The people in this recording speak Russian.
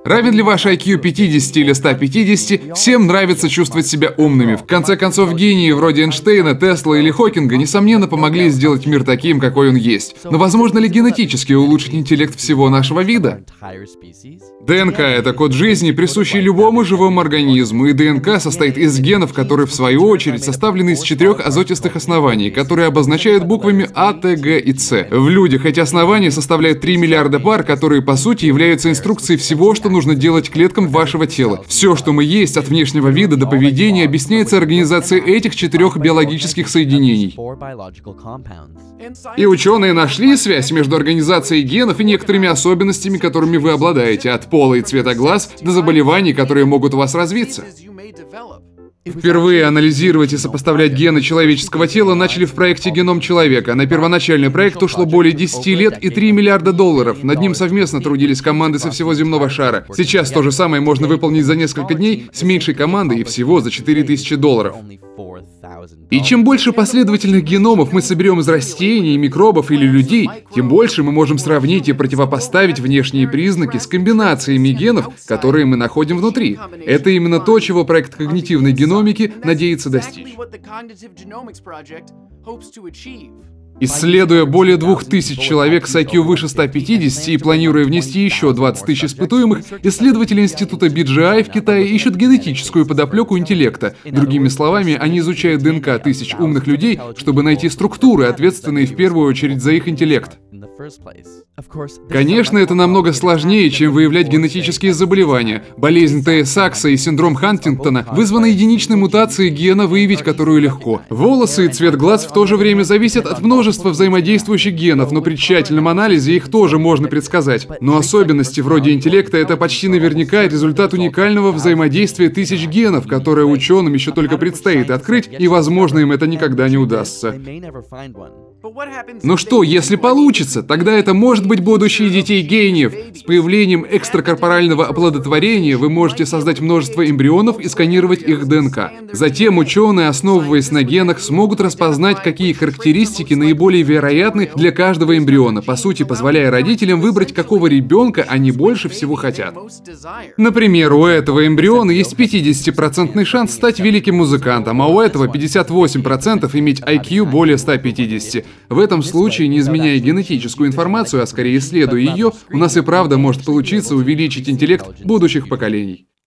Равен ли ваш IQ 50 или 150, всем нравится чувствовать себя умными. В конце концов, гении вроде Эйнштейна, Тесла или Хокинга, несомненно, помогли сделать мир таким, какой он есть. Но возможно ли генетически улучшить интеллект всего нашего вида? ДНК — это код жизни, присущий любому живому организму, и ДНК состоит из генов, которые, в свою очередь, составлены из 4 азотистых оснований, которые обозначают буквами А, Т, Г и С. В людях эти основания составляют 3 миллиарда пар, которые, по сути, являются инструкцией всего, что нужно делать клеткам вашего тела. Все, что мы есть, от внешнего вида до поведения, объясняется организацией этих 4 биологических соединений. И ученые нашли связь между организацией генов и некоторыми особенностями, которыми вы обладаете, от пола и цвета глаз до заболеваний, которые могут у вас развиться. Впервые анализировать и сопоставлять гены человеческого тела начали в проекте «Геном человека». На первоначальный проект ушло более 10 лет и $3 миллиарда. Над ним совместно трудились команды со всего земного шара. Сейчас то же самое можно выполнить за несколько дней с меньшей командой и всего за $4000. И чем больше последовательных геномов мы соберем из растений, микробов или людей, тем больше мы можем сравнить и противопоставить внешние признаки с комбинациями генов, которые мы находим внутри. Это именно то, чего проект когнитивной геномики надеется достичь. Исследуя более 2000 человек с IQ выше 150 и планируя внести еще 20 000 испытуемых, исследователи института BGI в Китае ищут генетическую подоплеку интеллекта. Другими словами, они изучают ДНК тысяч умных людей, чтобы найти структуры, ответственные в первую очередь за их интеллект. Конечно, это намного сложнее, чем выявлять генетические заболевания. Болезнь Tay-Сакса и синдром Хантингтона вызваны единичной мутацией гена, выявить которую легко. Волосы и цвет глаз в то же время зависят от множества взаимодействующих генов, но при тщательном анализе их тоже можно предсказать. Но особенности вроде интеллекта — это почти наверняка результат уникального взаимодействия тысяч генов, которое ученым еще только предстоит открыть, и, возможно, им это никогда не удастся. Но что, если получится? Тогда это может быть будущее детей гениев. С появлением экстракорпорального оплодотворения вы можете создать множество эмбрионов и сканировать их ДНК. Затем ученые, основываясь на генах, смогут распознать, какие характеристики наиболее вероятны для каждого эмбриона, по сути, позволяя родителям выбрать, какого ребенка они больше всего хотят. Например, у этого эмбриона есть 50% шанс стать великим музыкантом, а у этого 58% иметь IQ более 150. В этом случае, не изменяя генетическую информацию, а скорее исследуя ее, у нас и правда может получиться увеличить интеллект будущих поколений.